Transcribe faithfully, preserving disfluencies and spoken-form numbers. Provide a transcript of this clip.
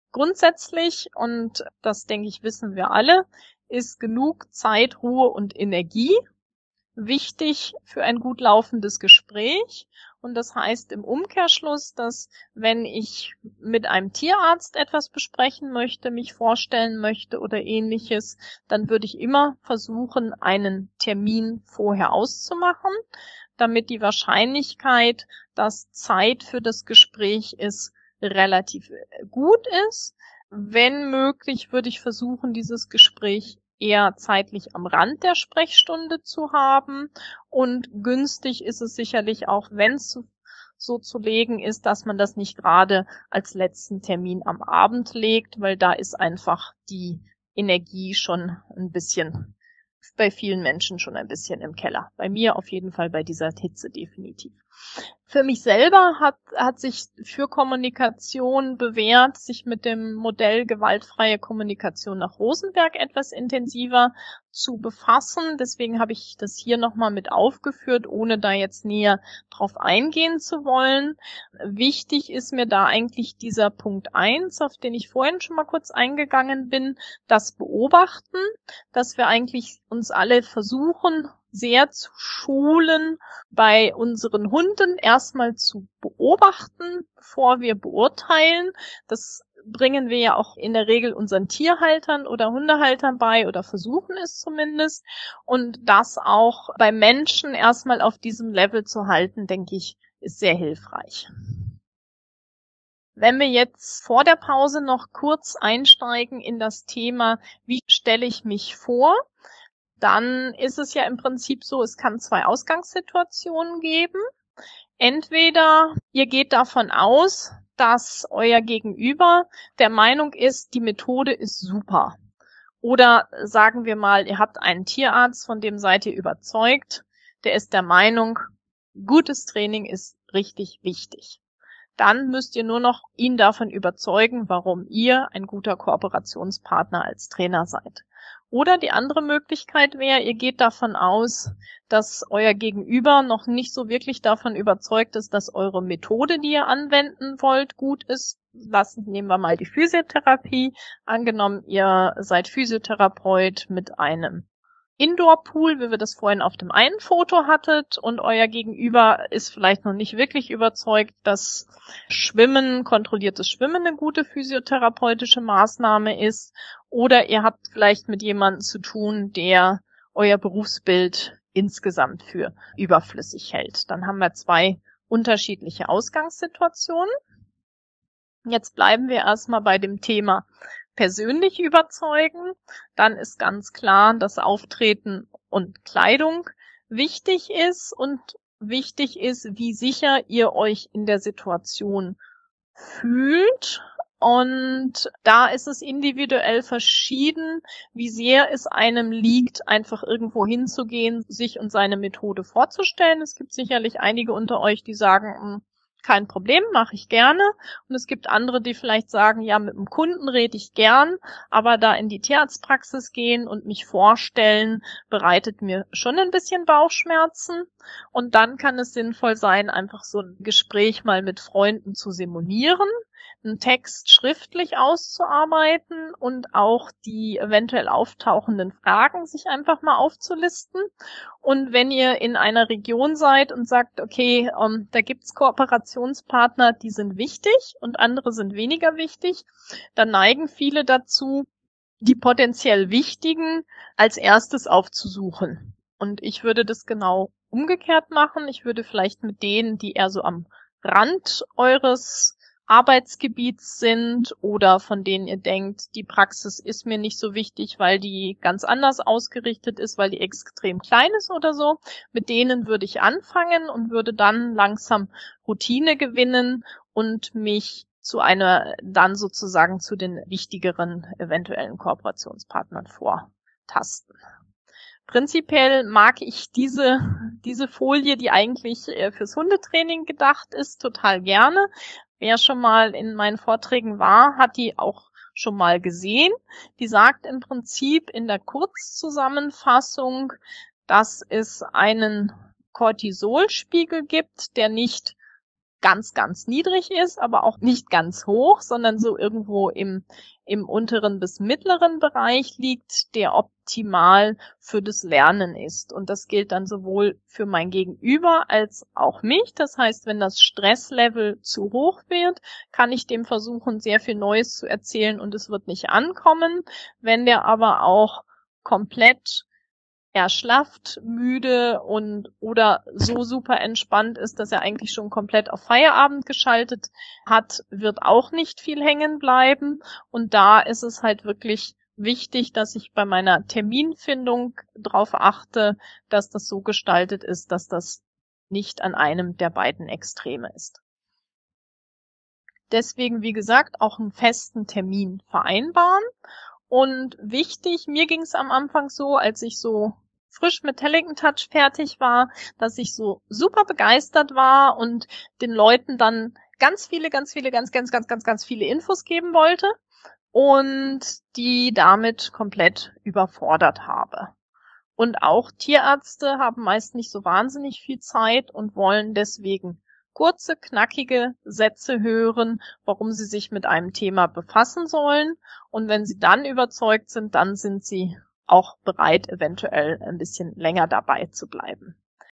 Grundsätzlich, und das denke ich, wissen wir alle, ist genug Zeit, Ruhe und Energie wichtig für ein gut laufendes Gespräch. Und das heißt im Umkehrschluss, dass wenn ich mit einem Tierarzt etwas besprechen möchte, mich vorstellen möchte oder ähnliches, dann würde ich immer versuchen, einen Termin vorher auszumachen, damit die Wahrscheinlichkeit, dass Zeit für das Gespräch ist, relativ gut ist. Wenn möglich, würde ich versuchen, dieses Gespräch eher zeitlich am Rand der Sprechstunde zu haben. Und günstig ist es sicherlich auch, wenn es so zu legen ist, dass man das nicht gerade als letzten Termin am Abend legt, weil da ist einfach die Energie schon ein bisschen, bei vielen Menschen schon ein bisschen im Keller. Bei mir auf jeden Fall bei dieser Hitze definitiv. Für mich selber hat, hat sich für Kommunikation bewährt, sich mit dem Modell gewaltfreie Kommunikation nach Rosenberg etwas intensiver zu befassen. Deswegen habe ich das hier nochmal mit aufgeführt, ohne da jetzt näher drauf eingehen zu wollen. Wichtig ist mir da eigentlich dieser Punkt eins, auf den ich vorhin schon mal kurz eingegangen bin, das Beobachten, dass wir eigentlich uns alle versuchen, sehr zu schulen, bei unseren Hunden erstmal zu beobachten, bevor wir beurteilen. Das bringen wir ja auch in der Regel unseren Tierhaltern oder Hundehaltern bei oder versuchen es zumindest. Und das auch bei Menschen erstmal auf diesem Level zu halten, denke ich, ist sehr hilfreich. Wenn wir jetzt vor der Pause noch kurz einsteigen in das Thema, wie stelle ich mich vor, dann ist es ja im Prinzip so, es kann zwei Ausgangssituationen geben. Entweder ihr geht davon aus, dass euer Gegenüber der Meinung ist, die Methode ist super. Oder sagen wir mal, ihr habt einen Tierarzt, von dem seid ihr überzeugt, der ist der Meinung, gutes Training ist richtig wichtig. Dann müsst ihr nur noch ihn davon überzeugen, warum ihr ein guter Kooperationspartner als Trainer seid. Oder die andere Möglichkeit wäre, ihr geht davon aus, dass euer Gegenüber noch nicht so wirklich davon überzeugt ist, dass eure Methode, die ihr anwenden wollt, gut ist. Lassen, nehmen wir mal die Physiotherapie. Angenommen, ihr seid Physiotherapeut mit einem Indoor-Pool, wie wir das vorhin auf dem einen Foto hattet, und euer Gegenüber ist vielleicht noch nicht wirklich überzeugt, dass Schwimmen, kontrolliertes Schwimmen eine gute physiotherapeutische Maßnahme ist, oder ihr habt vielleicht mit jemandem zu tun, der euer Berufsbild insgesamt für überflüssig hält. Dann haben wir zwei unterschiedliche Ausgangssituationen. Jetzt bleiben wir erstmal bei dem Thema persönlich überzeugen. Dann ist ganz klar, dass Auftreten und Kleidung wichtig ist und wichtig ist, wie sicher ihr euch in der Situation fühlt. Und da ist es individuell verschieden, wie sehr es einem liegt, einfach irgendwo hinzugehen, sich und seine Methode vorzustellen. Es gibt sicherlich einige unter euch, die sagen, kein Problem, mache ich gerne. Und es gibt andere, die vielleicht sagen, ja, mit dem Kunden rede ich gern, aber da in die Tierarztpraxis gehen und mich vorstellen, bereitet mir schon ein bisschen Bauchschmerzen. Und dann kann es sinnvoll sein, einfach so ein Gespräch mal mit Freunden zu simulieren, einen Text schriftlich auszuarbeiten und auch die eventuell auftauchenden Fragen sich einfach mal aufzulisten. Und wenn ihr in einer Region seid und sagt, okay, ähm, da gibt's Kooperationspartner, die sind wichtig und andere sind weniger wichtig, dann neigen viele dazu, die potenziell wichtigen als erstes aufzusuchen. Und ich würde das genau umgekehrt machen. Ich würde vielleicht mit denen, die eher so am Rand eures Arbeitsgebiets sind oder von denen ihr denkt, die Praxis ist mir nicht so wichtig, weil die ganz anders ausgerichtet ist, weil die extrem klein ist oder so. Mit denen würde ich anfangen und würde dann langsam Routine gewinnen und mich zu einer, dann sozusagen zu den wichtigeren eventuellen Kooperationspartnern vortasten. Prinzipiell mag ich diese, diese Folie, die eigentlich fürs Hundetraining gedacht ist, total gerne. Wer schon mal in meinen Vorträgen war, hat die auch schon mal gesehen. Die sagt im Prinzip in der Kurzzusammenfassung, dass es einen Cortisolspiegel gibt, der nicht ganz, ganz niedrig ist, aber auch nicht ganz hoch, sondern so irgendwo im, im unteren bis mittleren Bereich liegt, der optimal für das Lernen ist. Und das gilt dann sowohl für mein Gegenüber als auch mich. Das heißt, wenn das Stresslevel zu hoch wird, kann ich dem versuchen, sehr viel Neues zu erzählen und es wird nicht ankommen. Wenn der aber auch komplett erschlafft, müde und oder so super entspannt ist, dass er eigentlich schon komplett auf Feierabend geschaltet hat, wird auch nicht viel hängen bleiben. Und da ist es halt wirklich wichtig, dass ich bei meiner Terminfindung darauf achte, dass das so gestaltet ist, dass das nicht an einem der beiden Extreme ist. Deswegen, wie gesagt, auch einen festen Termin vereinbaren. Und wichtig, mir ging es am Anfang so, als ich so frisch mit Tellington Touch fertig war, dass ich so super begeistert war und den Leuten dann ganz viele, ganz viele, ganz, ganz, ganz, ganz, ganz viele Infos geben wollte und die damit komplett überfordert habe. Und auch Tierärzte haben meist nicht so wahnsinnig viel Zeit und wollen deswegen kurze, knackige Sätze hören, warum sie sich mit einem Thema befassen sollen. Und wenn sie dann überzeugt sind, dann sind sie auch bereit, eventuell ein bisschen länger dabei zu bleiben.